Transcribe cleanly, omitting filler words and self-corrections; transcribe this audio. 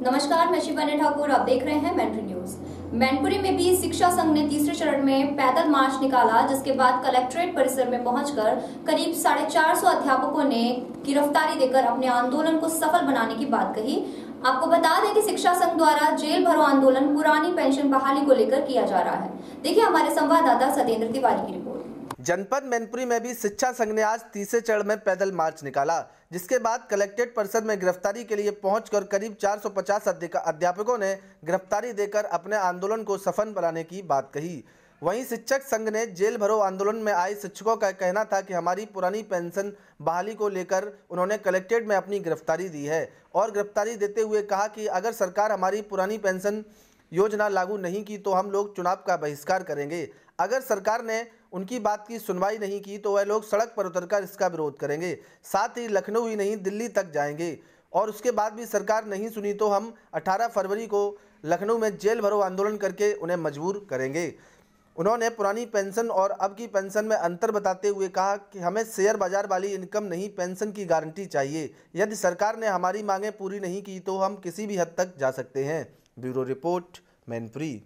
नमस्कार, मैं शिवानी ठाकुर। आप देख रहे हैं मैनपुरी न्यूज। मैनपुरी में भी शिक्षा संघ ने तीसरे चरण में पैदल मार्च निकाला, जिसके बाद कलेक्ट्रेट परिसर में पहुंचकर करीब 450 अध्यापकों ने गिरफ्तारी देकर अपने आंदोलन को सफल बनाने की बात कही। आपको बता दें कि शिक्षा संघ द्वारा जेल भरो आंदोलन पुरानी पेंशन बहाली को लेकर किया जा रहा है। देखिए हमारे संवाददाता सत्येंद्र तिवारी की रिपोर्ट। जनपद मैनपुरी में भी शिक्षा संघ ने आज तीसरे चरण में पैदल मार्च निकाला, जिसके बाद कलेक्ट्रेट परिसर में गिरफ्तारी के लिए पहुंचकर करीब 450 अध्यापकों ने गिरफ्तारी देकर अपने आंदोलन को सफल बनाने की बात कही। वहीं शिक्षक संघ ने जेल भरो आंदोलन में आए शिक्षकों का कहना था कि हमारी पुरानी पेंशन बहाली को लेकर उन्होंने कलेक्ट्रेट में अपनी गिरफ्तारी दी है और गिरफ्तारी देते हुए कहा कि अगर सरकार हमारी पुरानी पेंशन योजना लागू नहीं की तो हम लोग चुनाव का बहिष्कार करेंगे। अगर सरकार ने उनकी बात की सुनवाई नहीं की तो वह लोग सड़क पर उतरकर इसका विरोध करेंगे। साथ ही लखनऊ ही नहीं दिल्ली तक जाएंगे और उसके बाद भी सरकार नहीं सुनी तो हम 18 फरवरी को लखनऊ में जेल भरो आंदोलन करके उन्हें मजबूर करेंगे। उन्होंने पुरानी पेंशन और अब की पेंशन में अंतर बताते हुए कहा कि हमें शेयर बाजार वाली इनकम नहीं, पेंशन की गारंटी चाहिए। यदि सरकार ने हमारी मांगें पूरी नहीं की तो हम किसी भी हद तक जा सकते हैं। Bureau report, Mainpuri.